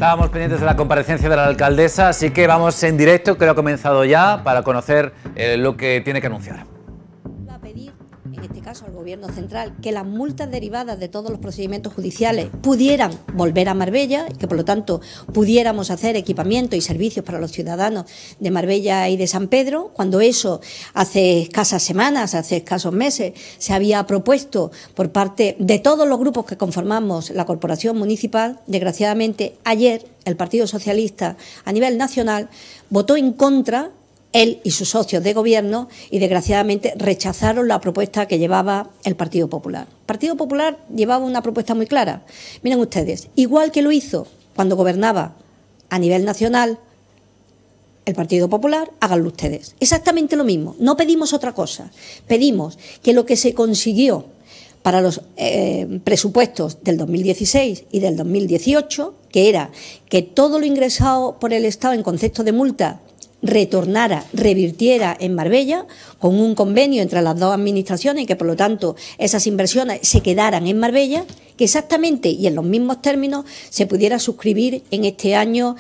Estábamos pendientes de la comparecencia de la alcaldesa, así que vamos en directo, que lo ha comenzado ya, para conocer lo que tiene que anunciar. Va a pedir, en este caso al Gobierno central, que las multas derivadas de todos los procedimientos judiciales pudieran volver a Marbella y que por lo tanto pudiéramos hacer equipamiento y servicios para los ciudadanos de Marbella y de San Pedro, cuando eso hace escasas semanas, hace escasos meses, se había propuesto por parte de todos los grupos que conformamos la corporación municipal. Desgraciadamente ayer el Partido Socialista a nivel nacional votó en contra, él y sus socios de gobierno, y desgraciadamente rechazaron la propuesta que llevaba el Partido Popular. El Partido Popular llevaba una propuesta muy clara. Miren ustedes, igual que lo hizo cuando gobernaba a nivel nacional el Partido Popular, háganlo ustedes. Exactamente lo mismo. No pedimos otra cosa. Pedimos que lo que se consiguió para los presupuestos del 2016 y del 2018, que era que todo lo ingresado por el Estado en concepto de multa retornara, revirtiera en Marbella, con un convenio entre las dos administraciones y que por lo tanto esas inversiones se quedaran en Marbella, que exactamente y en los mismos términos se pudiera suscribir en este año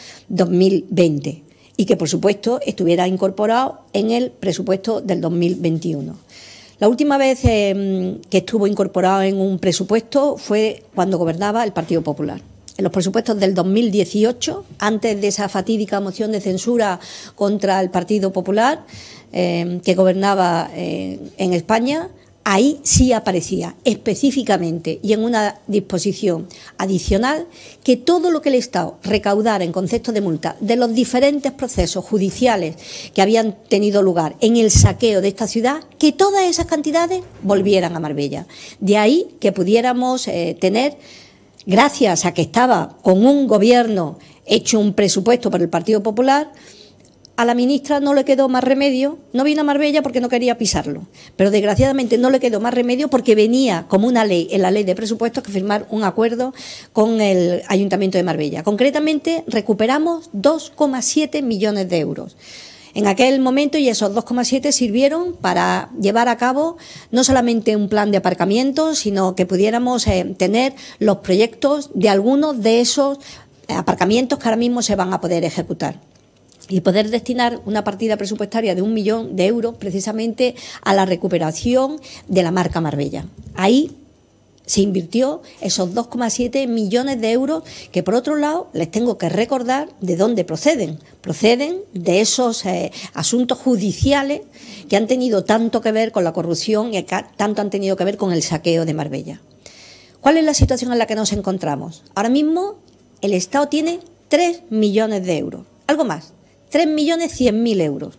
2020 y que por supuesto estuviera incorporado en el presupuesto del 2021. La última vez que estuvo incorporado en un presupuesto fue cuando gobernaba el Partido Popular. En los presupuestos del 2018, antes de esa fatídica moción de censura contra el Partido Popular que gobernaba en España, ahí sí aparecía específicamente y en una disposición adicional que todo lo que el Estado recaudara en concepto de multa de los diferentes procesos judiciales que habían tenido lugar en el saqueo de esta ciudad, que todas esas cantidades volvieran a Marbella. De ahí que pudiéramos tener, gracias a que estaba con un gobierno hecho un presupuesto por el Partido Popular, a la ministra no le quedó más remedio, no vino a Marbella porque no quería pisarlo, pero desgraciadamente no le quedó más remedio porque venía como una ley, en la ley de presupuestos, que firmar un acuerdo con el Ayuntamiento de Marbella. Concretamente, recuperamos 2,7 millones de euros. En aquel momento, y esos 2,7 sirvieron para llevar a cabo no solamente un plan de aparcamiento, sino que pudiéramos tener los proyectos de algunos de esos aparcamientos que ahora mismo se van a poder ejecutar y poder destinar una partida presupuestaria de 1 millón de euros precisamente a la recuperación de la marca Marbella. Ahí se invirtió esos 2,7 millones de euros que, por otro lado, les tengo que recordar de dónde proceden. Proceden de esos asuntos judiciales que han tenido tanto que ver con la corrupción y que tanto han tenido que ver con el saqueo de Marbella. ¿Cuál es la situación en la que nos encontramos? Ahora mismo el Estado tiene 3 millones de euros, algo más, 3.100.000 euros,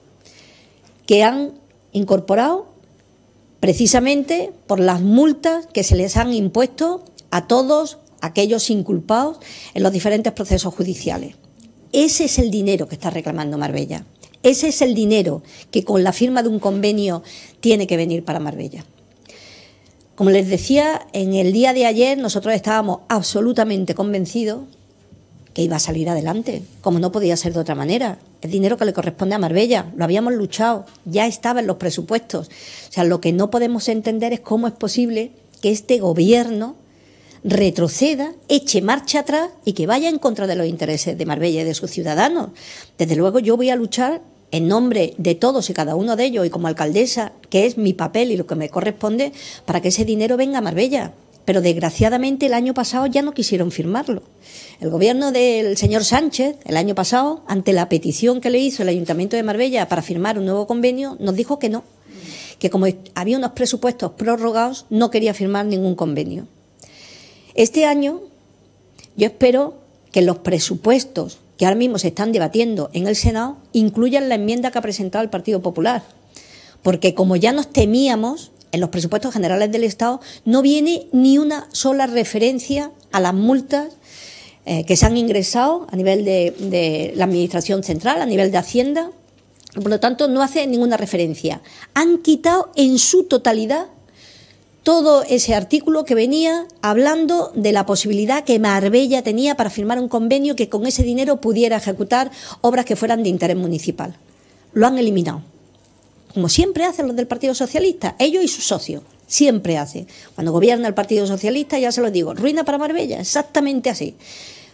que han incorporado precisamente por las multas que se les han impuesto a todos aquellos inculpados en los diferentes procesos judiciales. Ese es el dinero que está reclamando Marbella. Ese es el dinero que con la firma de un convenio tiene que venir para Marbella. Como les decía, en el día de ayer nosotros estábamos absolutamente convencidos que iba a salir adelante, como no podía ser de otra manera. El dinero que le corresponde a Marbella, lo habíamos luchado, ya estaba en los presupuestos. O sea, lo que no podemos entender es cómo es posible que este gobierno retroceda, eche marcha atrás y que vaya en contra de los intereses de Marbella y de sus ciudadanos. Desde luego yo voy a luchar en nombre de todos y cada uno de ellos y como alcaldesa, que es mi papel y lo que me corresponde, para que ese dinero venga a Marbella. Pero desgraciadamente el año pasado ya no quisieron firmarlo. El gobierno del señor Sánchez, el año pasado, ante la petición que le hizo el Ayuntamiento de Marbella para firmar un nuevo convenio, nos dijo que no, que como había unos presupuestos prorrogados, no quería firmar ningún convenio. Este año yo espero que los presupuestos que ahora mismo se están debatiendo en el Senado incluyan la enmienda que ha presentado el Partido Popular, porque como ya nos temíamos, en los presupuestos generales del Estado no viene ni una sola referencia a las multas que se han ingresado a nivel de la Administración Central, a nivel de Hacienda. Por lo tanto, no hace ninguna referencia. Han quitado en su totalidad todo ese artículo que venía hablando de la posibilidad que Marbella tenía para firmar un convenio que con ese dinero pudiera ejecutar obras que fueran de interés municipal. Lo han eliminado. Como siempre hacen los del Partido Socialista, ellos y sus socios, siempre hacen. Cuando gobierna el Partido Socialista, ya se lo digo, ruina para Marbella, exactamente así.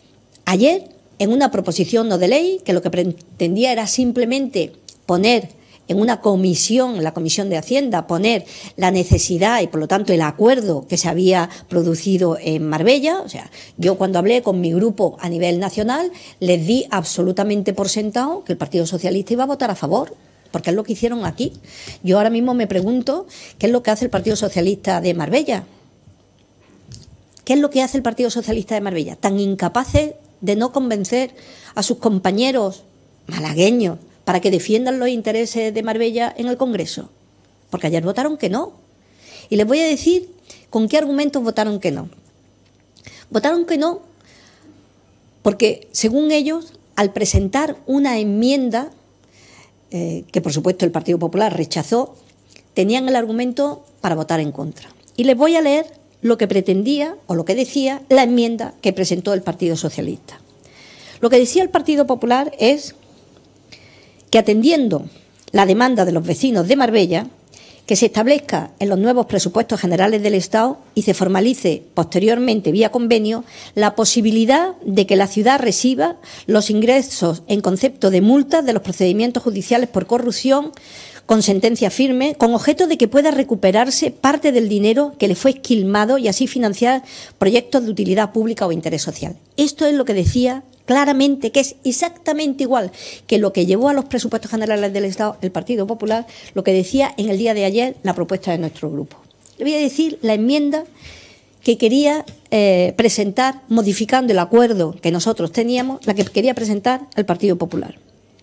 ayer, en una proposición no de ley, que lo que pretendía era simplemente poner en una comisión, en la Comisión de Hacienda, poner la necesidad y, por lo tanto, el acuerdo que se había producido en Marbella. O sea, yo cuando hablé con mi grupo a nivel nacional, les di absolutamente por sentado que el Partido Socialista iba a votar a favor, porque es lo que hicieron aquí. Yo ahora mismo me pregunto qué es lo que hace el Partido Socialista de Marbella. ¿Qué es lo que hace el Partido Socialista de Marbella? Tan incapaces de no convencer a sus compañeros malagueños para que defiendan los intereses de Marbella en el Congreso. Porque ayer votaron que no. Y les voy a decir con qué argumentos votaron que no. Votaron que no porque, según ellos, al presentar una enmienda, que por supuesto el Partido Popular rechazó, tenían el argumento para votar en contra. Y les voy a leer lo que pretendía o lo que decía la enmienda que presentó el Partido Socialista. Lo que decía el Partido Popular es que, atendiendo la demanda de los vecinos de Marbella, que se establezca en los nuevos presupuestos generales del Estado y se formalice posteriormente vía convenio la posibilidad de que la ciudad reciba los ingresos en concepto de multas de los procedimientos judiciales por corrupción con sentencia firme, con objeto de que pueda recuperarse parte del dinero que le fue esquilmado y así financiar proyectos de utilidad pública o interés social. Esto es lo que decía claramente, que es exactamente igual que lo que llevó a los presupuestos generales del Estado el Partido Popular, lo que decía en el día de ayer la propuesta de nuestro grupo. Le voy a decir la enmienda que quería presentar, modificando el acuerdo que nosotros teníamos, la que quería presentar el Partido Popular.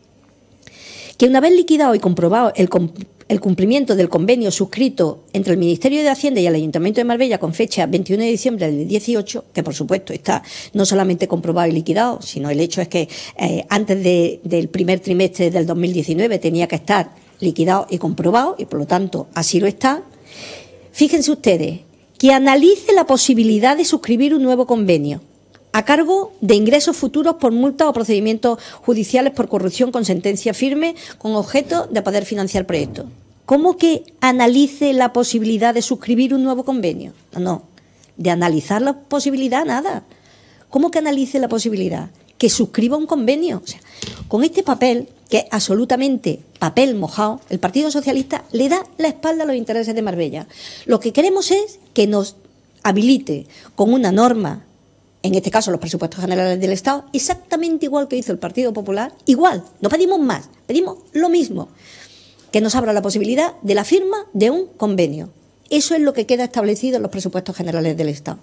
Que una vez liquidado y comprobado el cumplimiento del convenio suscrito entre el Ministerio de Hacienda y el Ayuntamiento de Marbella con fecha 21 de diciembre del 18, que por supuesto está no solamente comprobado y liquidado, sino el hecho es que antes del primer trimestre del 2019 tenía que estar liquidado y comprobado, y por lo tanto así lo está. Fíjense ustedes, que analice la posibilidad de suscribir un nuevo convenio a cargo de ingresos futuros por multas o procedimientos judiciales por corrupción con sentencia firme, con objeto de poder financiar proyectos. ¿Cómo que analice la posibilidad de suscribir un nuevo convenio? No, de analizar la posibilidad, nada. ¿Cómo que analice la posibilidad? Que suscriba un convenio. O sea, con este papel, que es absolutamente papel mojado, el Partido Socialista le da la espalda a los intereses de Marbella. Lo que queremos es que nos habilite con una norma, en este caso los presupuestos generales del Estado, exactamente igual que hizo el Partido Popular, igual, no pedimos más, pedimos lo mismo, que nos abra la posibilidad de la firma de un convenio. Eso es lo que queda establecido en los presupuestos generales del Estado.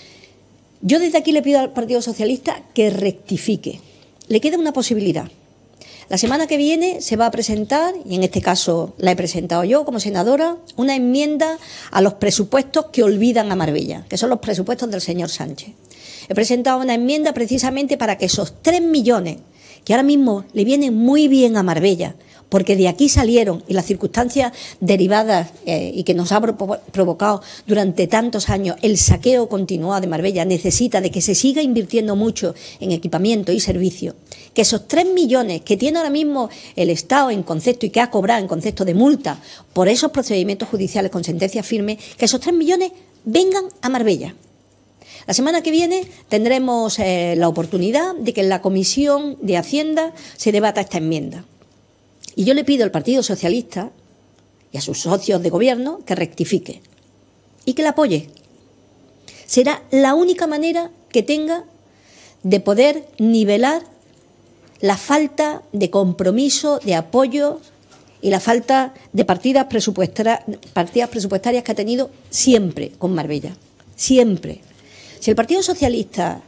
Yo desde aquí le pido al Partido Socialista que rectifique. Le queda una posibilidad. La semana que viene se va a presentar, y en este caso la he presentado yo como senadora, una enmienda a los presupuestos que olvidan a Marbella, que son los presupuestos del señor Sánchez. He presentado una enmienda precisamente para que esos 3 millones, que ahora mismo le vienen muy bien a Marbella, porque de aquí salieron, y las circunstancias derivadas y que nos ha provocado durante tantos años el saqueo continuado de Marbella, necesita de que se siga invirtiendo mucho en equipamiento y servicio, que esos 3 millones que tiene ahora mismo el Estado en concepto y que ha cobrado en concepto de multa por esos procedimientos judiciales con sentencia firme, que esos 3 millones vengan a Marbella. La semana que viene tendremos la oportunidad de que en la Comisión de Hacienda se debata esta enmienda. Y yo le pido al Partido Socialista y a sus socios de gobierno que rectifique y que la apoye. Será la única manera que tenga de poder nivelar la falta de compromiso, de apoyo y la falta de partidas presupuestarias que ha tenido siempre con Marbella. Siempre. Si el Partido Socialista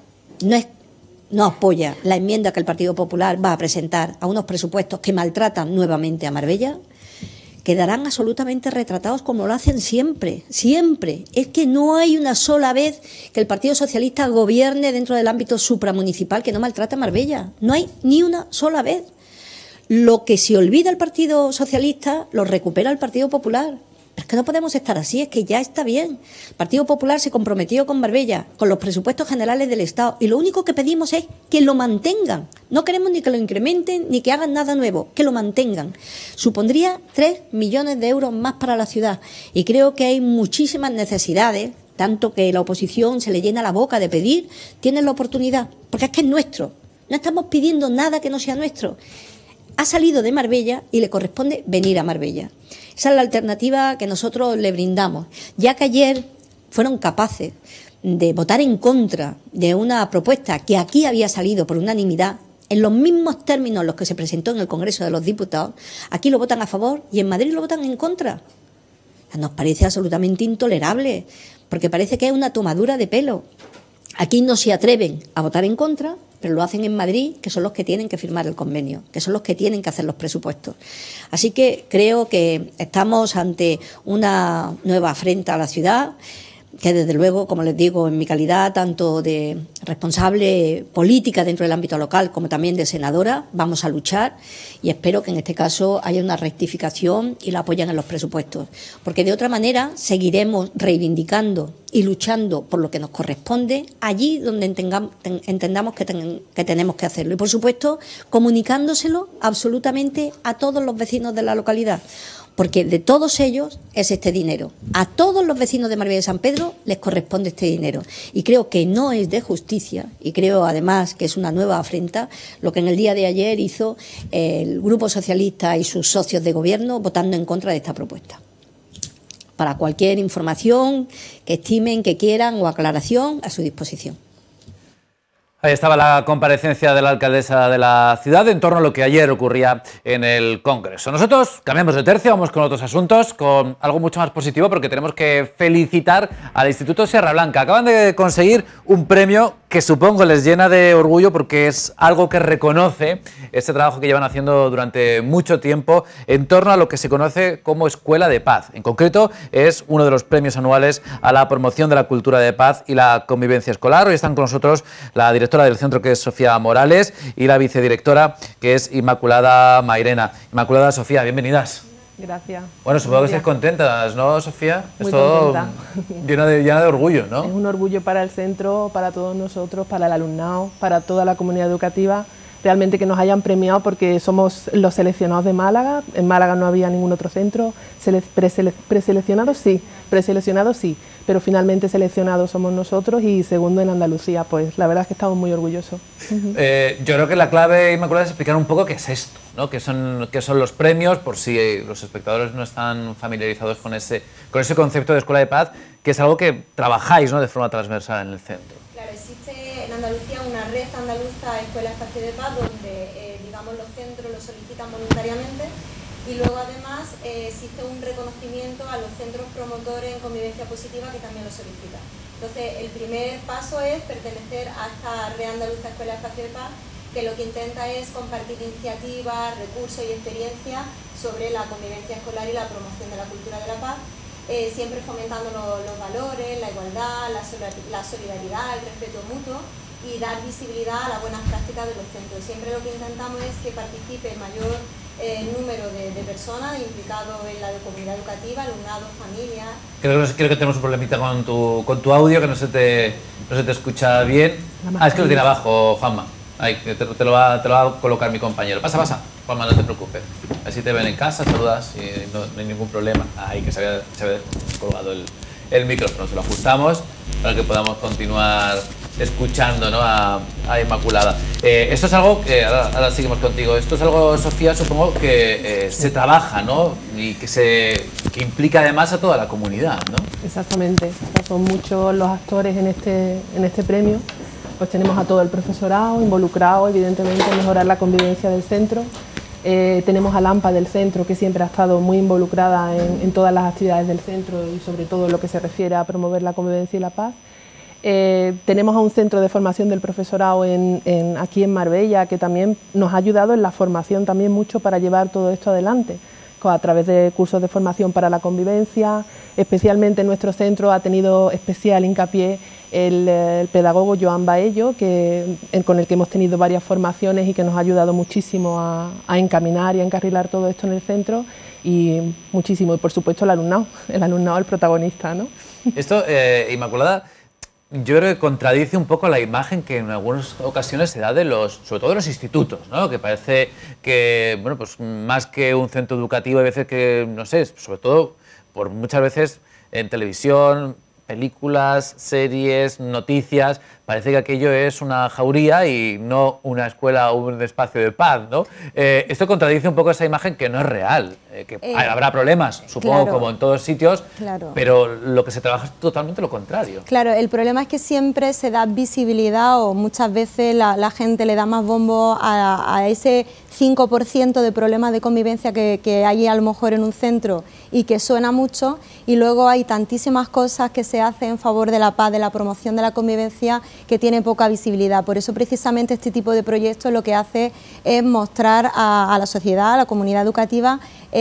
no apoya la enmienda que el Partido Popular va a presentar a unos presupuestos que maltratan nuevamente a Marbella, quedarán absolutamente retratados como lo hacen siempre, siempre. Es que no hay una sola vez que el Partido Socialista gobierne dentro del ámbito supramunicipal que no maltrate a Marbella. No hay ni una sola vez. Lo que se olvida el Partido Socialista lo recupera el Partido Popular. Pero es que no podemos estar así, es que ya está bien. El Partido Popular se comprometió con Marbella, con los presupuestos generales del Estado, y lo único que pedimos es que lo mantengan. No queremos ni que lo incrementen ni que hagan nada nuevo, que lo mantengan. Supondría 3 millones de euros más para la ciudad, y creo que hay muchísimas necesidades, tanto que la oposición se le llena la boca de pedir, tienen la oportunidad, porque es que es nuestro. No estamos pidiendo nada que no sea nuestro. Ha salido de Marbella y le corresponde venir a Marbella. Esa es la alternativa que nosotros le brindamos, ya que ayer fueron capaces de votar en contra de una propuesta que aquí había salido por unanimidad, en los mismos términos en los que se presentó en el Congreso de los Diputados. Aquí lo votan a favor y en Madrid lo votan en contra. Nos parece absolutamente intolerable, porque parece que es una tomadura de pelo. Aquí no se atreven a votar en contra, pero lo hacen en Madrid, que son los que tienen que firmar el convenio, que son los que tienen que hacer los presupuestos. Así que creo que estamos ante una nueva afrenta a la ciudad, que desde luego, como les digo, en mi calidad tanto de responsable política dentro del ámbito local como también de senadora, vamos a luchar y espero que en este caso haya una rectificación y la apoyen en los presupuestos, porque de otra manera seguiremos reivindicando y luchando por lo que nos corresponde allí donde entendamos que tenemos que hacerlo y, por supuesto, comunicándoselo absolutamente a todos los vecinos de la localidad, porque de todos ellos es este dinero. A todos los vecinos de Marbella de San Pedro les corresponde este dinero. Y creo que no es de justicia, y creo además que es una nueva afrenta, lo que en el día de ayer hizo el Grupo Socialista y sus socios de gobierno votando en contra de esta propuesta. Para cualquier información que estimen, que quieran o aclaración, a su disposición. Ahí estaba la comparecencia de la alcaldesa de la ciudad en torno a lo que ayer ocurría en el Congreso. Nosotros cambiamos de tercio, vamos con otros asuntos, con algo mucho más positivo, porque tenemos que felicitar al Instituto Sierra Blanca. Acaban de conseguir un premio que supongo les llena de orgullo, porque es algo que reconoce este trabajo que llevan haciendo durante mucho tiempo en torno a lo que se conoce como Escuela de Paz. En concreto, es uno de los premios anuales a la promoción de la cultura de paz y la convivencia escolar. Hoy están con nosotros la directora del centro, que es Sofía Morales, y la vicedirectora, que es Inmaculada Mairena. Inmaculada, Sofía, bienvenidas. Gracias. Bueno, supongo que estáis contentas, ¿no, Sofía? Muy Esto contenta. llena de orgullo, ¿no? Es un orgullo para el centro, para todos nosotros, para el alumnado, para toda la comunidad educativa, realmente que nos hayan premiado, porque somos los seleccionados de Málaga. En Málaga no había ningún otro centro. Preseleccionados sí, pero finalmente seleccionados somos nosotros, y segundo en Andalucía. Pues la verdad es que estamos muy orgullosos. Yo creo que la clave, Inmaculada, es explicar un poco qué es esto, ¿no? Qué son los premios, por si los espectadores no están familiarizados con ese concepto de Escuela de Paz, que es algo que trabajáis, ¿no?, de forma transversal en el centro. Claro, existe en Andalucía una red andaluza Escuela Espacio de Paz, donde digamos los centros lo solicitan voluntariamente, y luego además existe un reconocimiento a los centros promotores en convivencia positiva que también lo solicitan. Entonces el primer paso es pertenecer a esta red andaluza Escuela Espacio de Paz, que lo que intenta es compartir iniciativas, recursos y experiencias sobre la convivencia escolar y la promoción de la cultura de la paz, siempre fomentando los valores, la igualdad, la solidaridad, el respeto mutuo, y dar visibilidad a las buenas prácticas de los centros. Siempre lo que intentamos es que participe el mayor número de personas implicados en la comunidad educativa, alumnado, familias. Creo que tenemos un problemita con tu audio, que no se te escucha bien. Es que lo tiene abajo, Juanma. Ahí, que te lo va a colocar mi compañero. Pasa, Juanma, no te preocupes. Así te ven en casa, saludas y no hay ningún problema. Ahí, que se había colgado el micrófono. Se lo ajustamos para que podamos continuar escuchando, ¿no?, a Inmaculada. Esto es algo que, ahora seguimos contigo, esto es algo, Sofía, supongo que se trabaja, ¿no?, y que implica además a toda la comunidad, ¿no? Exactamente, son muchos los actores en este premio. Pues tenemos a todo el profesorado involucrado, evidentemente, en mejorar la convivencia del centro. Tenemos a Lampa del centro, que siempre ha estado muy involucrada en todas las actividades del centro, y sobre todo en lo que se refiere a promover la convivencia y la paz. Tenemos a un centro de formación del profesorado aquí en Marbella, que también nos ha ayudado en la formación también mucho para llevar todo esto adelante, a través de cursos de formación para la convivencia. Especialmente en nuestro centro ha tenido especial hincapié el pedagogo Joan Baello, con el que hemos tenido varias formaciones y que nos ha ayudado muchísimo a encaminar y a encarrilar todo esto en el centro, y muchísimo. Y por supuesto el alumnado el protagonista, ¿no? Esto, Inmaculada, yo creo que contradice un poco la imagen que en algunas ocasiones se da sobre todo de los institutos, ¿no? Que parece que, bueno, pues más que un centro educativo, hay veces que, no sé, sobre todo por muchas veces en televisión, películas, series, noticias, parece que aquello es una jauría y no una escuela o un espacio de paz, ¿no? Esto contradice un poco esa imagen que no es real, que habrá problemas, supongo, claro, como en todos sitios, claro, pero lo que se trabaja es totalmente lo contrario. Claro, el problema es que siempre se da visibilidad o muchas veces la gente le da más bombo a ese 5% de problemas de convivencia que hay a lo mejor en un centro y que suena mucho, y luego hay tantísimas cosas que se hacen en favor de la paz, de la promoción de la convivencia, que tiene poca visibilidad. Por eso precisamente este tipo de proyectos lo que hace es mostrar a la sociedad, a la comunidad educativa,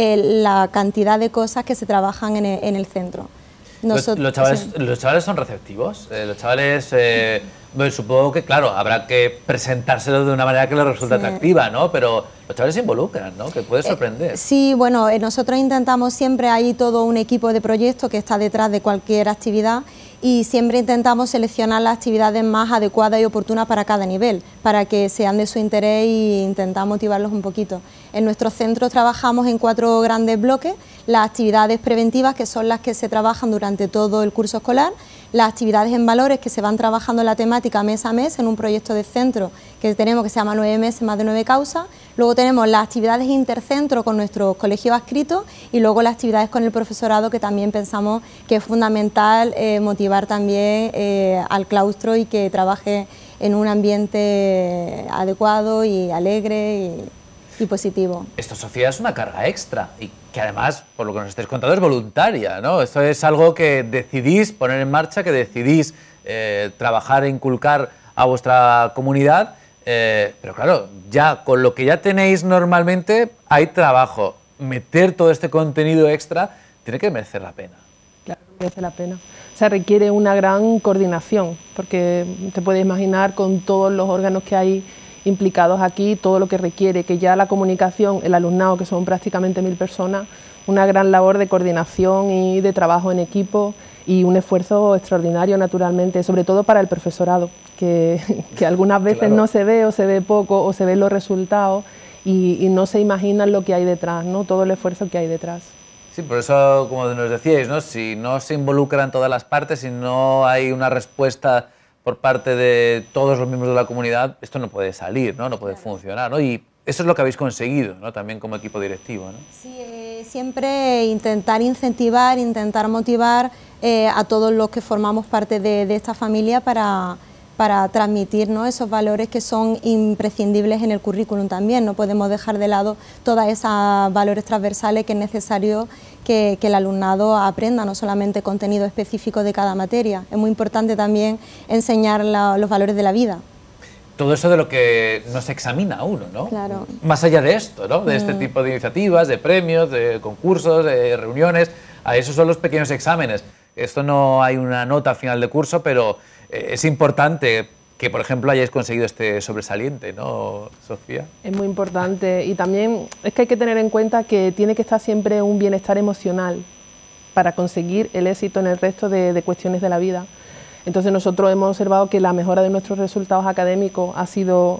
la cantidad de cosas que se trabajan en el centro. ¿Los chavales son receptivos? Los chavales, bueno, supongo que, claro, habrá que presentárselo de una manera que les resulte atractiva, ¿no? Pero los chavales se involucran, ¿no? Que puede sorprender. Sí, bueno, nosotros intentamos siempre, hay todo un equipo de proyectos que está detrás de cualquier actividad, y siempre intentamos seleccionar las actividades más adecuadas y oportunas para cada nivel, para que sean de su interés e intentar motivarlos un poquito. En nuestros centros trabajamos en 4 grandes bloques: las actividades preventivas, que son las que se trabajan durante todo el curso escolar; las actividades en valores, que se van trabajando la temática mes a mes en un proyecto de centro que tenemos, que se llama 9 meses, más de 9 causas. Luego tenemos las actividades intercentro con nuestros colegios adscritos, y luego las actividades con el profesorado, que también pensamos que es fundamental motivar también al claustro y que trabaje en un ambiente adecuado y alegre y positivo. Esto, Sofía, es una carga extra y que además, por lo que nos estáis contando, es voluntaria, ¿no? Esto es algo que decidís poner en marcha, que decidís trabajar e inculcar a vuestra comunidad, pero claro, ya con lo que ya tenéis normalmente hay trabajo. Meter todo este contenido extra tiene que merecer la pena. Claro, merece la pena. O sea, requiere una gran coordinación, porque te puedes imaginar con todos los órganos que hay implicados aquí, todo lo que requiere, que ya la comunicación, el alumnado, que son prácticamente 1000 personas, una gran labor de coordinación y de trabajo en equipo, y un esfuerzo extraordinario, naturalmente, sobre todo para el profesorado, que algunas veces no se ve, o se ve poco, o se ven los resultados y no se imaginan lo que hay detrás, ¿no? Todo el esfuerzo que hay detrás. Sí, por eso, como nos decíais, ¿no? Si no se involucran todas las partes, si no hay una respuesta por parte de todos los miembros de la comunidad, esto no puede salir, ¿no? No puede funcionar, ¿no? Y eso es lo que habéis conseguido, ¿no? También como equipo directivo, ¿no? Sí, siempre intentar incentivar, intentar motivar a todos los que formamos parte de esta familia para transmitir, ¿no?, esos valores que son imprescindibles en el currículum también. No podemos dejar de lado todos esos valores transversales que es necesario que el alumnado aprenda, no solamente contenido específico de cada materia. Es muy importante también enseñar los valores de la vida. Todo eso de lo que nos examina uno, ¿no? Claro. Más allá de esto, ¿no? De este tipo de iniciativas, de premios, de concursos, de reuniones, a esos son los pequeños exámenes. Esto no hay una nota a final de curso, pero es importante que, por ejemplo, hayáis conseguido este sobresaliente, ¿no, Sofía? Es muy importante, y también es que hay que tener en cuenta que tiene que estar siempre un bienestar emocional para conseguir el éxito en el resto de cuestiones de la vida. Entonces nosotros hemos observado que la mejora de nuestros resultados académicos ha sido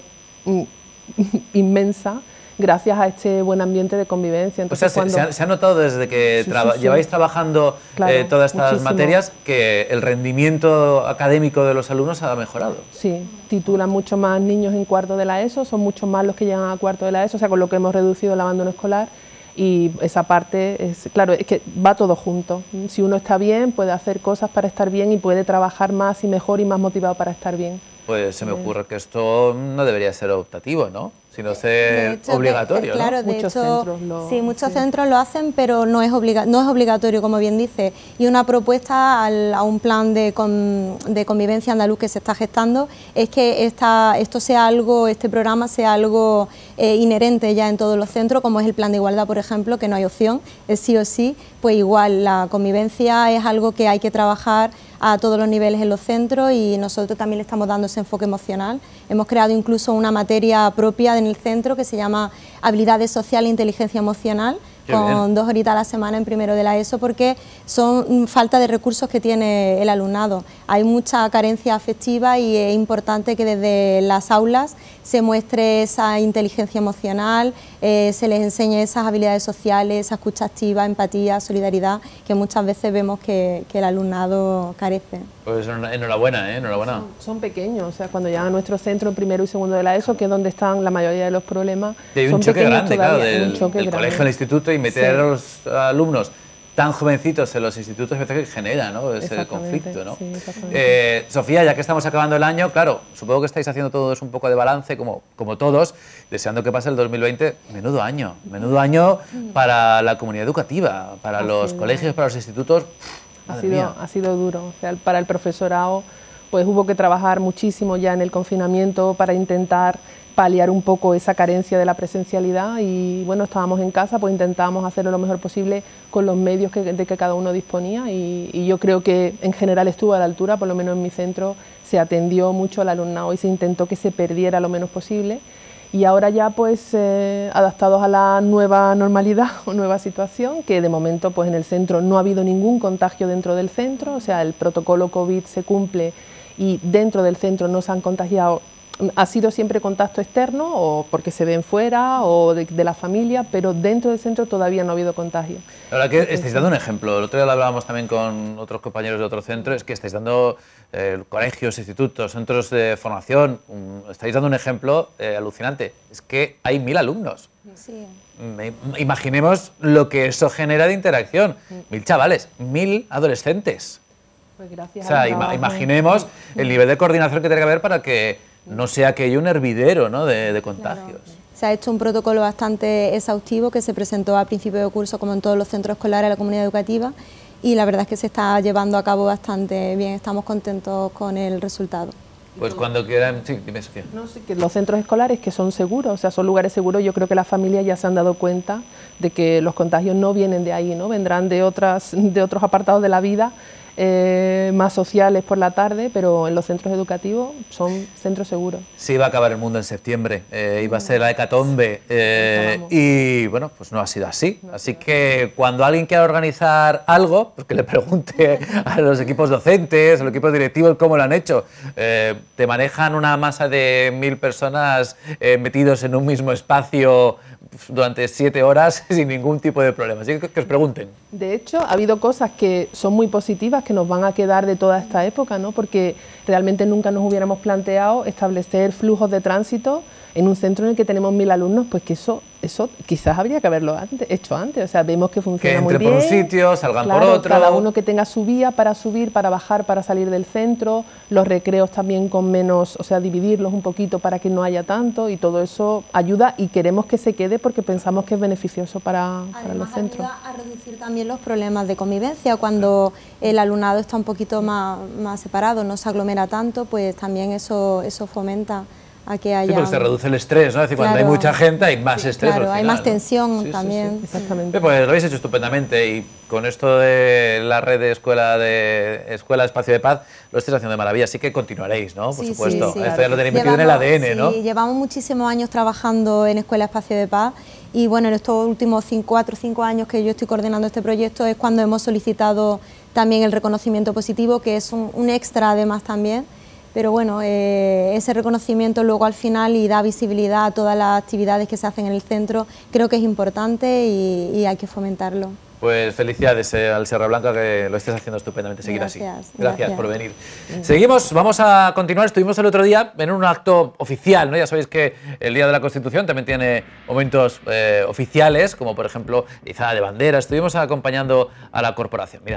inmensa gracias a este buen ambiente de convivencia. Entonces, o sea, se ha notado desde que lleváis trabajando todas estas materias que el rendimiento académico de los alumnos ha mejorado. Sí, titulan mucho más niños en cuarto de la ESO, son mucho más los que llegan a cuarto de la ESO, o sea, con lo que hemos reducido el abandono escolar. Y esa parte, claro, es que va todo junto. Si uno está bien, puede hacer cosas para estar bien y puede trabajar más y mejor y más motivado para estar bien. Pues se me ocurre que esto no debería ser optativo, ¿no? Sino ser obligatorio, ¿no? Claro, de hecho, muchos centros lo hacen, pero no es obligatorio, como bien dice. Y una propuesta a un plan de convivencia andaluz que se está gestando es que esto sea algo, este programa sea algo inherente ya en todos los centros, como es el plan de igualdad, por ejemplo, que no hay opción, es sí o sí. Pues igual, la convivencia es algo que hay que trabajar a todos los niveles en los centros, y nosotros también le estamos dando ese enfoque emocional. Hemos creado incluso una materia propia en el centro que se llama Habilidades Sociales e Inteligencia Emocional, con 2 horitas a la semana en primero de la ESO, porque son falta de recursos que tiene el alumnado. Hay mucha carencia afectiva y es importante que desde las aulas se muestre esa inteligencia emocional, se les enseñe esas habilidades sociales, esa escucha activa, empatía, solidaridad, que muchas veces vemos que el alumnado carece. Pues enhorabuena, enhorabuena. Son pequeños, o sea, cuando llegan a nuestro centro en primero y segundo de la ESO, que es donde están la mayoría de los problemas, hay un choque grande, claro, del colegio al instituto, y meter a los alumnos tan jovencitos en los institutos que genera, ¿no?, ese conflicto, ¿no? Sí, Sofía, ya que estamos acabando el año, claro, supongo que estáis haciendo todos un poco de balance, como todos, deseando que pase el 2020. Menudo año para la comunidad educativa, para los colegios, para los institutos. Ha sido duro, o sea, para el profesorado pues hubo que trabajar muchísimo ya en el confinamiento para intentar paliar un poco esa carencia de la presencialidad, y bueno, estábamos en casa, pues intentábamos hacerlo lo mejor posible con los medios de que cada uno disponía, y yo creo que en general estuvo a la altura. Por lo menos en mi centro se atendió mucho al alumnado y se intentó que se perdiera lo menos posible. Y ahora ya pues adaptados a la nueva normalidad o nueva situación, que de momento pues en el centro no ha habido ningún contagio dentro del centro, o sea, el protocolo COVID se cumple y dentro del centro no se han contagiado. Ha sido siempre contacto externo, o porque se ven fuera, o de la familia, pero dentro del centro todavía no ha habido contagio. La verdad que estáis dando un ejemplo. El otro día lo hablábamos también con otros compañeros de otro centro, es que estáis dando colegios, institutos, centros de formación, estáis dando un ejemplo alucinante. Es que hay 1000 alumnos. Sí. Imaginemos lo que eso genera de interacción. 1000 chavales, 1000 adolescentes. Pues gracias. O sea, imaginemos el nivel de coordinación que tiene que haber para que no sea aquello un hervidero, ¿no?, de contagios. Claro. Se ha hecho un protocolo bastante exhaustivo que se presentó a principio de curso, como en todos los centros escolares de la comunidad educativa, y la verdad es que se está llevando a cabo bastante bien. Estamos contentos con el resultado. Pues cuando quieran... Sí, dime, Sofía. No, sí, que los centros escolares, que son seguros, o sea, son lugares seguros. Yo creo que las familias ya se han dado cuenta de que los contagios no vienen de ahí, ¿no? Vendrán de otros apartados de la vida, más sociales por la tarde, pero en los centros educativos son centros seguros. Sí, iba a acabar el mundo en septiembre, iba a ser la hecatombe, y bueno, pues no ha sido así. Así que cuando alguien quiera organizar algo, pues que le pregunte a los equipos docentes, a los equipos directivos cómo lo han hecho. Te manejan una masa de 1000 personas metidos en un mismo espacio durante 7 horas sin ningún tipo de problema. Así que os pregunten. De hecho, ha habido cosas que son muy positivas, que nos van a quedar de toda esta época, ¿no? Porque realmente nunca nos hubiéramos planteado establecer flujos de tránsito en un centro en el que tenemos 1000 alumnos, pues que eso quizás habría que haberlo hecho antes. O sea, vemos que funciona muy bien. Que entren por un sitio, salgan por otro. Cada uno que tenga su vía para subir, para bajar, para salir del centro, los recreos también con menos, o sea, dividirlos un poquito para que no haya tanto, y todo eso ayuda, y queremos que se quede porque pensamos que es beneficioso para los centros. Ayuda a reducir también los problemas de convivencia. Cuando el alumnado está un poquito más separado, no se aglomera tanto, pues también eso fomenta a que haya... Sí, porque se reduce el estrés, ¿no? Es decir, cuando hay mucha gente hay más estrés. Claro, al final, hay más ¿no? tensión también. Sí, exactamente. Pues lo habéis hecho estupendamente, y con esto de la red de escuela Espacio de Paz lo estáis haciendo de maravilla, así que continuaréis, ¿no? Por supuesto. Sí, esto ya lo tenéis metido en el ADN, ¿no? Sí, llevamos muchísimos años trabajando en Escuela Espacio de Paz, y bueno, en estos últimos 4 o 5 años que yo estoy coordinando este proyecto es cuando hemos solicitado también el reconocimiento positivo, que es un extra además también. Pero bueno, ese reconocimiento luego al final y da visibilidad a todas las actividades que se hacen en el centro, creo que es importante y hay que fomentarlo. Pues felicidades al Sierra Blanca, que lo estés haciendo estupendamente, seguir así. Gracias por venir. Gracias. Seguimos, vamos a continuar. Estuvimos el otro día en un acto oficial, ¿no? Ya sabéis que el Día de la Constitución también tiene momentos oficiales, como por ejemplo izada de bandera. Estuvimos acompañando a la corporación. Mirad.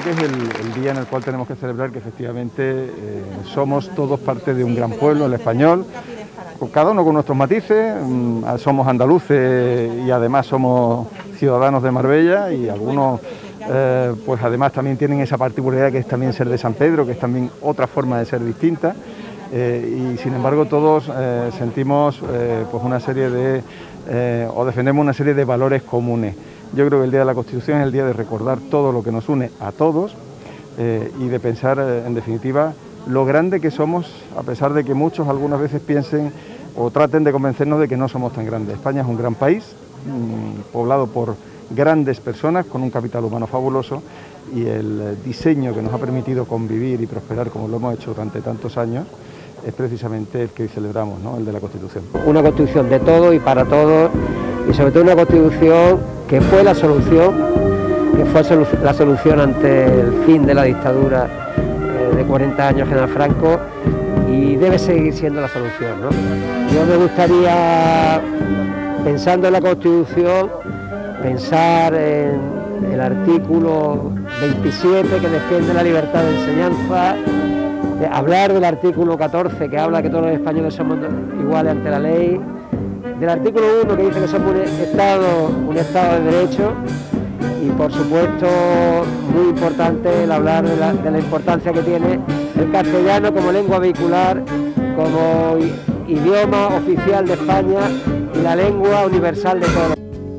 que es el día en el cual tenemos que celebrar que efectivamente somos todos parte de un gran pueblo, el español, cada uno con nuestros matices, somos andaluces y además somos ciudadanos de Marbella, y algunos pues además también tienen esa particularidad que es también ser de San Pedro, que es también otra forma de ser distinta, y sin embargo todos sentimos pues una serie de, o defendemos una serie de valores comunes. Yo creo que el Día de la Constitución es el día de recordar todo lo que nos une a todos y de pensar en definitiva lo grande que somos, a pesar de que muchos algunas veces piensen o traten de convencernos de que no somos tan grandes. España es un gran país, poblado por grandes personas con un capital humano fabuloso, y el diseño que nos ha permitido convivir y prosperar como lo hemos hecho durante tantos años es precisamente el que hoy celebramos, ¿no? El de la Constitución. Una Constitución de todos y para todos, y sobre todo una Constitución que fue la solución, la solución ante el fin de la dictadura de 40 años General Franco, y debe seguir siendo la solución, ¿no? Yo me gustaría, pensando en la Constitución, pensar en el artículo 27 que defiende la libertad de enseñanza, hablar del artículo 14 que habla que todos los españoles somos iguales ante la ley, del artículo 1 que dice que somos un Estado de Derecho, y por supuesto muy importante el hablar de la importancia que tiene el castellano como lengua vehicular, como idioma oficial de España y la lengua universal de todos.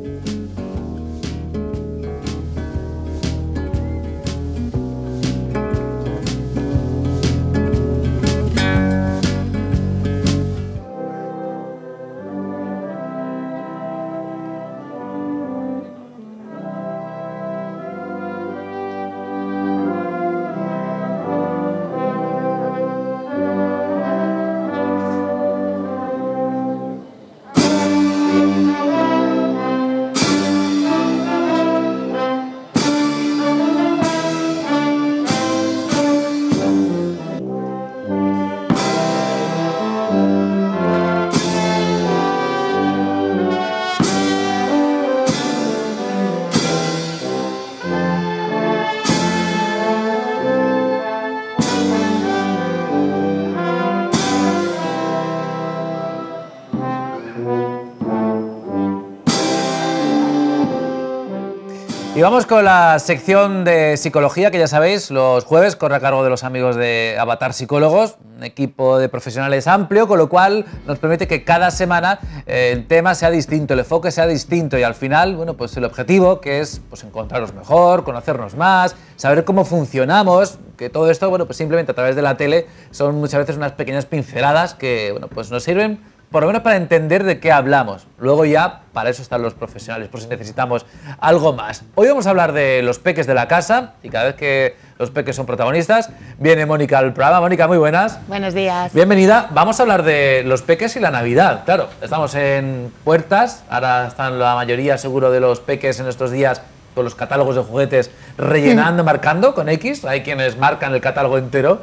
Y vamos con la sección de psicología, que ya sabéis, los jueves corre a cargo de los amigos de Avatar Psicólogos, un equipo de profesionales amplio, con lo cual nos permite que cada semana el tema sea distinto, el enfoque sea distinto, y al final, bueno, pues el objetivo, que es pues encontrarnos mejor, conocernos más, saber cómo funcionamos, que todo esto, bueno, pues simplemente a través de la tele son muchas veces unas pequeñas pinceladas que, bueno, pues nos sirven por lo menos para entender de qué hablamos. Luego ya para eso están los profesionales, por si necesitamos algo más. Hoy vamos a hablar de los peques de la casa, y cada vez que los peques son protagonistas, viene Mónica al programa. Mónica, muy buenas. Buenos días. Bienvenida. Vamos a hablar de los peques y la Navidad. Claro, estamos en puertas, ahora están la mayoría seguro de los peques en estos días con los catálogos de juguetes rellenando, marcando con X. Hay quienes marcan el catálogo entero.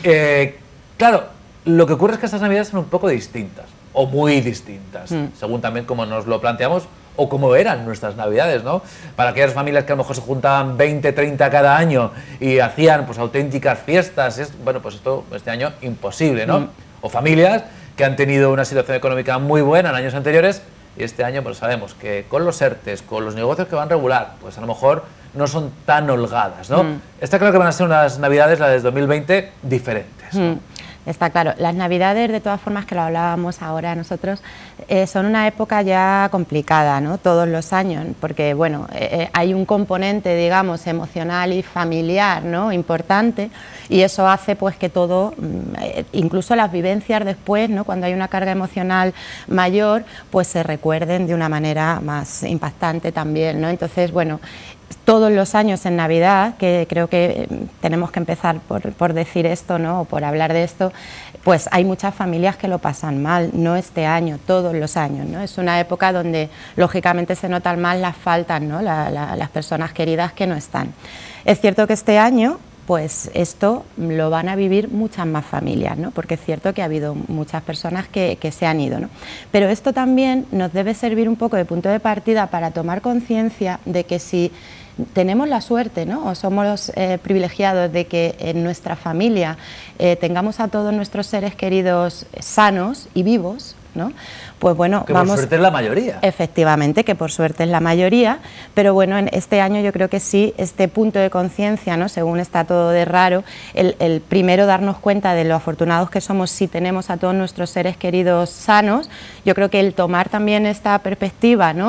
Claro, lo que ocurre es que estas Navidades son un poco distintas, o muy distintas, según también cómo nos lo planteamos o cómo eran nuestras Navidades, ¿no? Para aquellas familias que a lo mejor se juntaban 20, 30 cada año y hacían pues auténticas fiestas, bueno, pues esto este año imposible, ¿no? O familias que han tenido una situación económica muy buena en años anteriores y este año pues sabemos que con los ERTEs, con los negocios que van regular, pues a lo mejor no son tan holgadas, ¿no? Está claro que van a ser unas Navidades, las de 2020, diferentes, ¿no? Está claro. Las Navidades, de todas formas, que lo hablábamos ahora nosotros, son una época ya complicada, ¿no? Todos los años, porque bueno, hay un componente, digamos, emocional y familiar, ¿no? Importante, y eso hace pues que todo, incluso las vivencias después, ¿no? Cuando hay una carga emocional mayor, pues se recuerden de una manera más impactante también, ¿no? Entonces, bueno, todos los años en Navidad, que creo que tenemos que empezar por decir esto, ¿no? O por hablar de esto, pues hay muchas familias que lo pasan mal, no este año, todos los años, ¿no? Es una época donde lógicamente se notan más las faltas, ¿no? Las personas queridas que no están. Es cierto que este año pues esto lo van a vivir muchas más familias, ¿no? Porque es cierto que ha habido muchas personas que se han ido, ¿no? Pero esto también nos debe servir un poco de punto de partida para tomar conciencia de que si tenemos la suerte, ¿no? O somos los privilegiados de que en nuestra familia tengamos a todos nuestros seres queridos sanos y vivos, ¿no? Pues bueno, que por suerte es la mayoría. Efectivamente, que por suerte es la mayoría, pero bueno, en este año yo creo que sí, este punto de conciencia, ¿no? Según está todo de raro, el primero darnos cuenta de lo afortunados que somos si tenemos a todos nuestros seres queridos sanos, yo creo que el tomar también esta perspectiva, ¿no?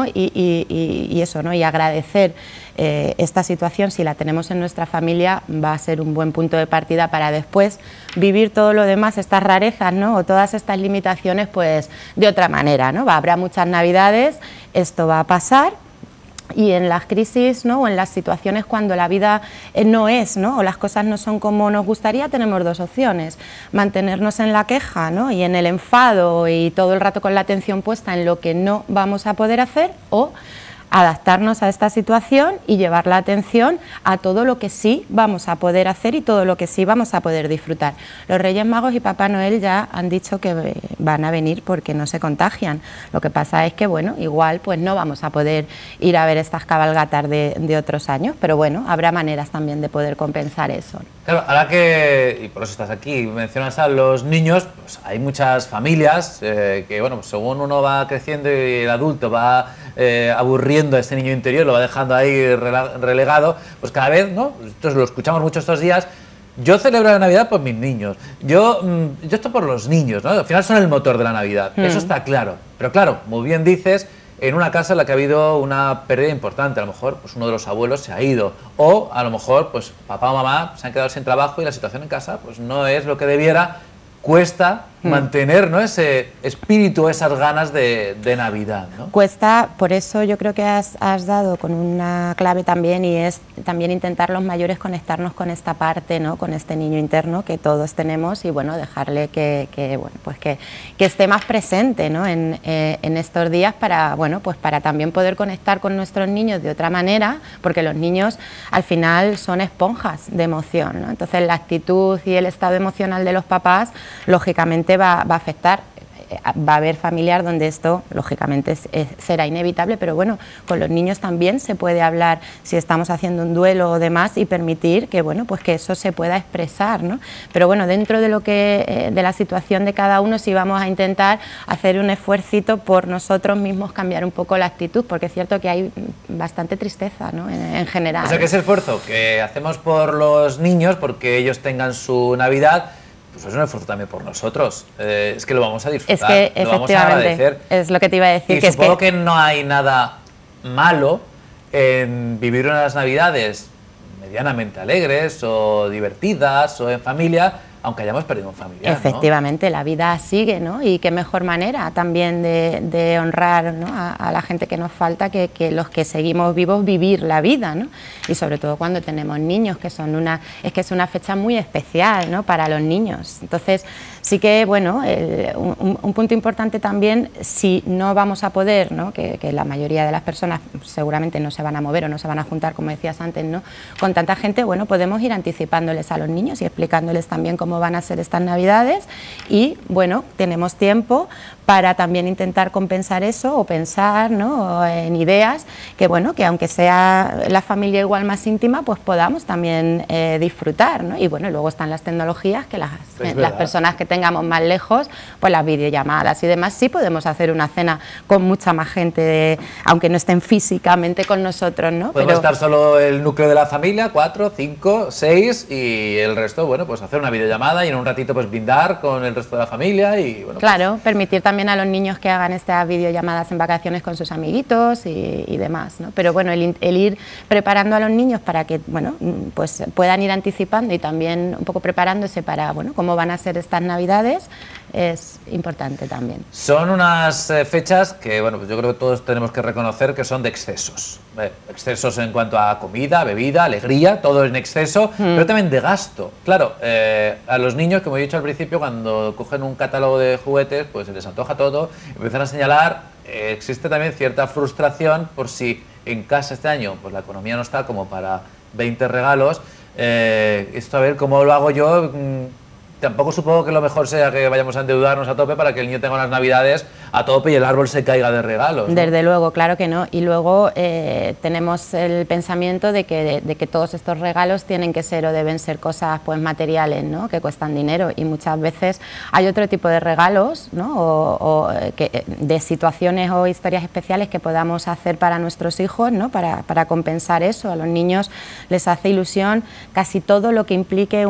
y eso, ¿no? Y agradecer esta situación, si la tenemos en nuestra familia, va a ser un buen punto de partida para después vivir todo lo demás, estas rarezas, ¿no? O todas estas limitaciones, pues de otra manera, ¿no? Habrá muchas navidades, esto va a pasar. Y en las crisis, ¿no? O en las situaciones cuando la vida no es, ¿no? O las cosas no son como nos gustaría, tenemos dos opciones: mantenernos en la queja, ¿no? Y en el enfado y todo el rato con la atención puesta en lo que no vamos a poder hacer, o adaptarnos a esta situación y llevar la atención a todo lo que sí vamos a poder hacer y todo lo que sí vamos a poder disfrutar. Los Reyes Magos y Papá Noel ya han dicho que van a venir porque no se contagian. Lo que pasa es que, bueno, igual pues no vamos a poder ir a ver estas cabalgatas de otros años, pero bueno, habrá maneras también de poder compensar eso. Claro, ahora que, y por eso estás aquí, mencionas a los niños, pues hay muchas familias que, bueno, pues según uno va creciendo y el adulto va aburriendo a este niño interior, lo va dejando ahí relegado, pues cada vez, ¿no? Esto lo escuchamos mucho estos días. Yo celebro la Navidad por mis niños, yo estoy por los niños, ¿no? Al final son el motor de la Navidad, eso está claro. Pero claro, muy bien dices, en una casa en la que ha habido una pérdida importante, a lo mejor pues uno de los abuelos se ha ido, o a lo mejor pues papá o mamá se han quedado sin trabajo y la situación en casa pues no es lo que debiera, cuesta mantener, ¿no? Ese espíritu, esas ganas de Navidad, ¿no? Cuesta, por eso yo creo que has dado con una clave también, y es también intentar los mayores conectarnos con esta parte, ¿no? Con este niño interno que todos tenemos, y bueno, dejarle que esté más presente, ¿no? en estos días para, bueno, pues para también poder conectar con nuestros niños de otra manera, porque los niños al final son esponjas de emoción, ¿no? Entonces la actitud y el estado emocional de los papás lógicamente va a afectar. Va a haber familiar donde esto lógicamente será inevitable, pero bueno, con los niños también se puede hablar si estamos haciendo un duelo o demás, y permitir que, bueno, pues que eso se pueda expresar, ¿no? Pero bueno, dentro de lo que de la situación de cada uno, sí vamos a intentar hacer un esfuercito por nosotros mismos, cambiar un poco la actitud, porque es cierto que hay bastante tristeza, ¿no? en general. O sea, que ese esfuerzo que hacemos por los niños, porque ellos tengan su Navidad, pues es un esfuerzo también por nosotros, es que lo vamos a disfrutar, es que, lo vamos a agradecer. Es lo que te iba a decir. Y que supongo que no hay nada malo en vivir unas Navidades medianamente alegres o divertidas o en familia, aunque hayamos perdido un familiar, efectivamente, ¿no? La vida sigue, ¿no? Y qué mejor manera también de honrar, ¿no? a la gente que nos falta, que los que seguimos vivos, vivir la vida, ¿no? Y sobre todo cuando tenemos niños, que es una fecha muy especial, ¿no? Para los niños. Entonces, sí que, bueno, un punto importante también, si no vamos a poder, ¿no? Que la mayoría de las personas seguramente no se van a mover o no se van a juntar, como decías antes, ¿no? Con tanta gente, bueno, podemos ir anticipándoles a los niños y explicándoles también cómo van a ser estas Navidades, y bueno, tenemos tiempo para también intentar compensar eso, o pensar, ¿no? En ideas que, bueno, que aunque sea la familia igual más íntima, pues podamos también disfrutar, ¿no? Y bueno, luego están las tecnologías, que las personas que tengamos más lejos, pues las videollamadas y demás, sí podemos hacer una cena con mucha más gente, aunque no estén físicamente con nosotros, ¿no? Podemos estar solo el núcleo de la familia, 4, 5, 6, y el resto, bueno, pues hacer una videollamada y en un ratito pues brindar con el resto de la familia y, bueno, claro, pues permitir también a los niños que hagan estas videollamadas en vacaciones con sus amiguitos y demás, ¿no? Pero bueno, el ir preparando a los niños para que, bueno, pues puedan ir anticipando y también un poco preparándose para, bueno, cómo van a ser estas Navidades, es importante también. Son unas fechas que, bueno, pues yo creo que todos tenemos que reconocer que son de excesos. Excesos en cuanto a comida, bebida, alegría, todo en exceso, pero también de gasto. Claro, a los niños, como he dicho al principio, cuando cogen un catálogo de juguetes, pues se les antoja todo, empiezan a señalar, existe también cierta frustración por si en casa este año pues la economía no está como para 20 regalos, Esto a ver cómo lo hago yo. Tampoco supongo que lo mejor sea que vayamos a endeudarnos a tope para que el niño tenga unas navidades a tope y el árbol se caiga de regalos, ¿no? Desde luego, claro que no. Y luego tenemos el pensamiento de que todos estos regalos tienen que ser o deben ser cosas pues materiales, ¿no? Que cuestan dinero, y muchas veces hay otro tipo de regalos, ¿no? De situaciones o historias especiales que podamos hacer para nuestros hijos, ¿no? Para compensar eso. A los niños les hace ilusión casi todo lo que implique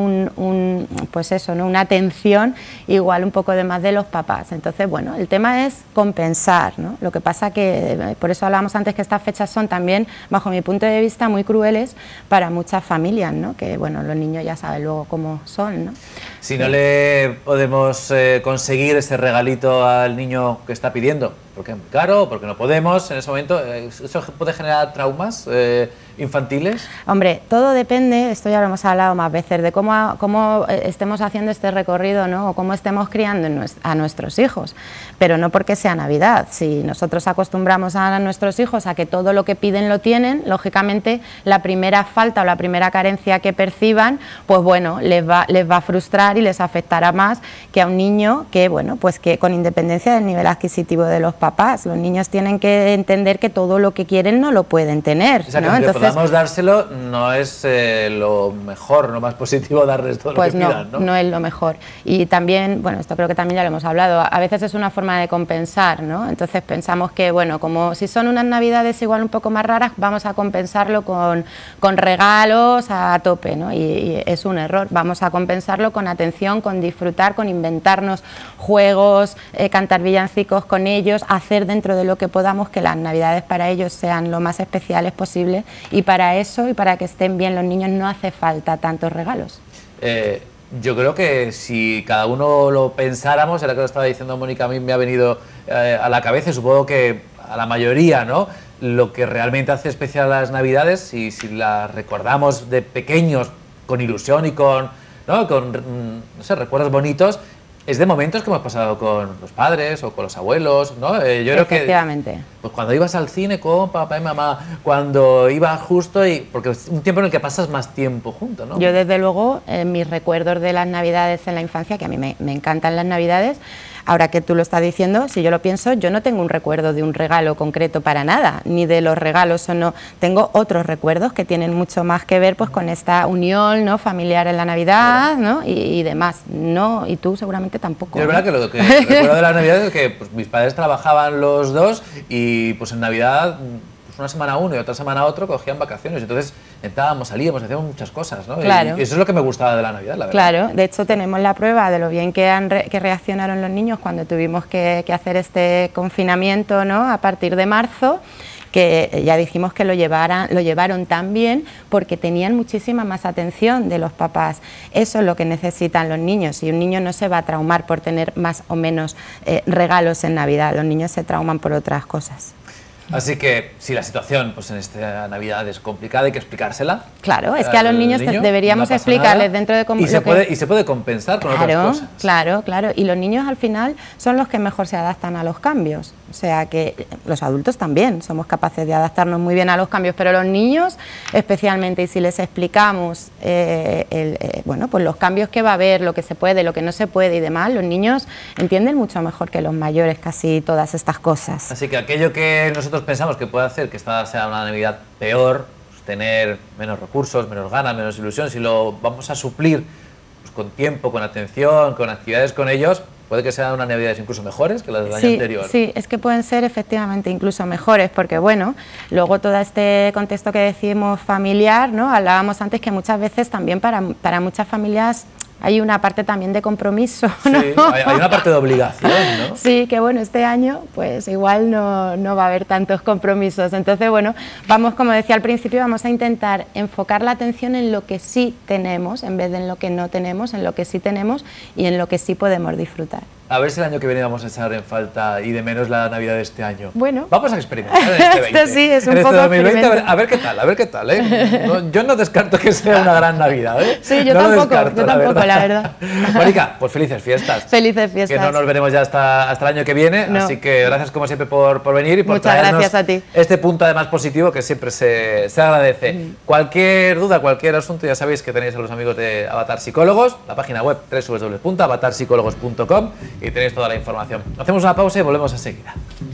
pues eso, ¿no? Una atención igual un poco de más de los papás. Entonces, bueno, el tema es compensar, ¿no? Lo que pasa que, por eso hablábamos antes que estas fechas son también, bajo mi punto de vista, muy crueles para muchas familias, ¿no? Que, bueno, los niños ya saben luego cómo son, ¿no? Si no le podemos conseguir ese regalito al niño que está pidiendo, porque es muy caro, porque no podemos en ese momento, ¿eso puede generar traumas infantiles? Hombre, todo depende, esto ya lo hemos hablado más veces, de cómo estemos haciendo este recorrido, ¿no? O cómo estemos criando a nuestros hijos, pero no porque sea Navidad. Si nosotros acostumbramos a nuestros hijos a que todo lo que piden lo tienen, lógicamente la primera falta o la primera carencia que perciban, pues bueno, les va a frustrar y les afectará más que a un niño que, bueno, pues que con independencia del nivel adquisitivo de los papás, los niños tienen que entender que todo lo que quieren no lo pueden tener, o sea, ¿no? que Entonces, podamos dárselo no es lo mejor, lo más positivo darles todo pues lo que pidan, ¿no? No es lo mejor. Y también, bueno, esto creo que también ya lo hemos hablado, a veces es una forma de compensar, ¿no? Entonces pensamos que, bueno, como si son unas navidades igual un poco más raras, vamos a compensarlo con regalos a tope, ¿no? Y es un error. Vamos a compensarlo con atención, con disfrutar, con inventarnos juegos, cantar villancicos con ellos, hacer dentro de lo que podamos que las navidades para ellos sean lo más especiales posible, y para eso y para que estén bien los niños no hace falta tantos regalos. Yo creo que si cada uno lo pensáramos, era que lo estaba diciendo Mónica, a mí me ha venido a la cabeza, y supongo que a la mayoría, ¿no? Lo que realmente hace especial las navidades, y si las recordamos de pequeños con ilusión y con no sé, recuerdos bonitos, es de momentos que hemos pasado con los padres o con los abuelos, ¿no? Yo creo que pues cuando ibas al cine con papá y mamá, cuando ibas justo, porque es un tiempo en el que pasas más tiempo juntos, ¿no? Yo desde luego, mis recuerdos de las navidades en la infancia, que a mí me encantan las navidades, ahora que tú lo estás diciendo, si yo lo pienso, yo no tengo un recuerdo de un regalo concreto para nada, ni de los regalos o no. Tengo otros recuerdos que tienen mucho más que ver pues con esta unión, ¿no? Familiar en la Navidad, ¿no? Y demás. No, y tú seguramente tampoco. Yo es verdad que lo que recuerdo de las Navidades es que pues, mis padres trabajaban los dos, y pues en Navidad, pues una semana uno y otra semana otro cogían vacaciones, entonces entrábamos, salíamos, hacíamos muchas cosas, ¿no? Claro. Y eso es lo que me gustaba de la Navidad, la verdad. Claro, de hecho tenemos la prueba de lo bien que reaccionaron los niños cuando tuvimos que hacer este confinamiento, ¿no? A partir de marzo, que ya dijimos que lo llevaron tan bien porque tenían muchísima más atención de los papás. Eso es lo que necesitan los niños, y un niño no se va a traumar por tener más o menos regalos en Navidad, los niños se trauman por otras cosas. Así que si la situación pues en esta Navidad es complicada, hay que explicársela. Claro, es que a los niños deberíamos explicarles dentro de cómo y se puede compensar con otras cosas. Claro, y los niños al final son los que mejor se adaptan a los cambios. O sea que los adultos también somos capaces de adaptarnos muy bien a los cambios, pero los niños especialmente, y si les explicamos bueno, pues los cambios que va a haber, lo que se puede, lo que no se puede y demás, los niños entienden mucho mejor que los mayores casi todas estas cosas. Así que aquello que nosotros pensamos que puede hacer que esta sea una Navidad peor, pues tener menos recursos, menos ganas, menos ilusión, si lo vamos a suplir pues con tiempo, con atención, con actividades con ellos, puede que sean unas Navidades incluso mejores que las del año anterior. Sí, es que pueden ser efectivamente incluso mejores, porque bueno, luego todo este contexto que decimos familiar, ¿no? Hablábamos antes que muchas veces también para muchas familias hay una parte también de compromiso, ¿no? Sí, hay una parte de obligación, ¿no? Sí, que bueno, este año pues igual no va a haber tantos compromisos. Entonces, bueno, vamos, como decía al principio, vamos a intentar enfocar la atención en lo que sí tenemos, en vez de en lo que no tenemos, en lo que sí tenemos y en lo que sí podemos disfrutar. A ver si el año que viene vamos a echar en falta y de menos la Navidad de este año. Bueno. Vamos a experimentar en este 20. Esto sí, es un en poco este 2020, experimento. a ver qué tal, ¿eh? No, yo no descarto que sea una gran Navidad, ¿eh? Sí, yo no lo tampoco, descarto, la verdad. Mónica, pues felices fiestas. Felices fiestas. Que no nos veremos ya hasta el año que viene, No. así que gracias como siempre por venir y por Muchas traernos gracias a ti. este punto además positivo que siempre se agradece. Cualquier duda, cualquier asunto, ya sabéis que tenéis a los amigos de Avatar Psicólogos, la página web www.avatarpsicólogos.com y tenéis toda la información. Hacemos una pausa y volvemos enseguida.